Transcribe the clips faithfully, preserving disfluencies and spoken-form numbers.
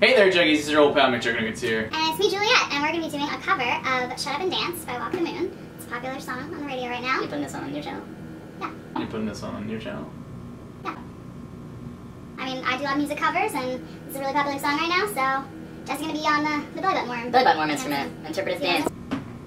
Hey there, Juggies, this is your old pal McJuggernuggets here. And it's me, Juliette, and we're going to be doing a cover of Shut Up and Dance by Walk the Moon. It's a popular song on the radio right now. You putting this on your channel? Yeah. You putting this on your channel? Yeah. I mean, I do a lot of music covers, and it's a really popular song right now, so Jess is going to be on the, the belly button worm. Belly button worm instrument. Interpretive Yeah. dance.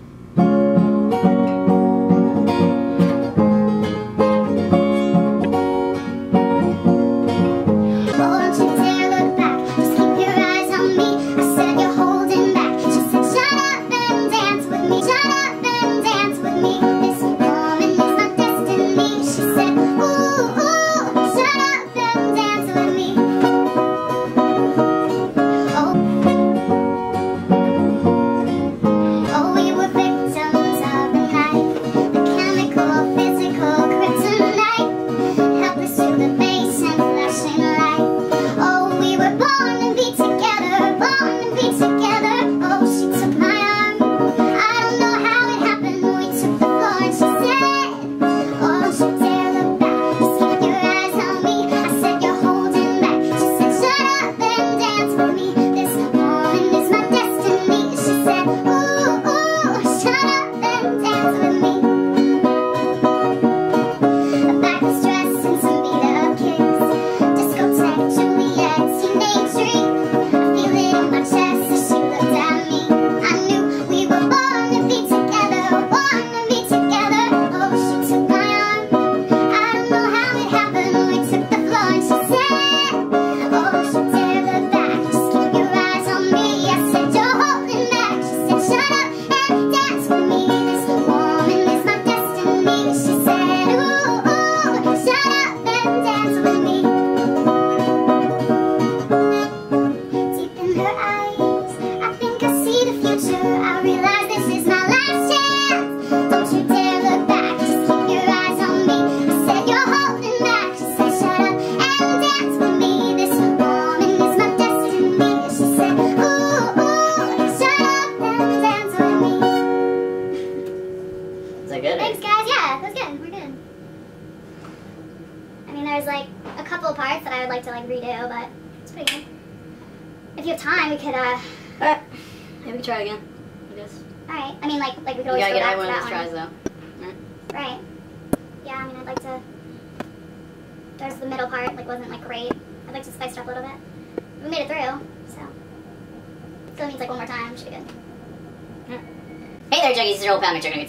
Is that good? Thanks, guys. Yeah, that was good. We're good. I mean, there's like a couple of parts that I would like to like redo, but it's pretty good. If you have time, we could, uh... Alright. Yeah, we can try it again, I guess. Alright. I mean, like, like we could You always gotta go get back everyone to else's that tries, one. though. Right? Right. Yeah, I mean, I'd like to... There's the middle part, like, wasn't, like, great. I'd like to spice it up a little bit. We made it through, so... Still needs, like, one more time. Should be good. Hey there, Juggies, this is your old pal McJuggernuggets.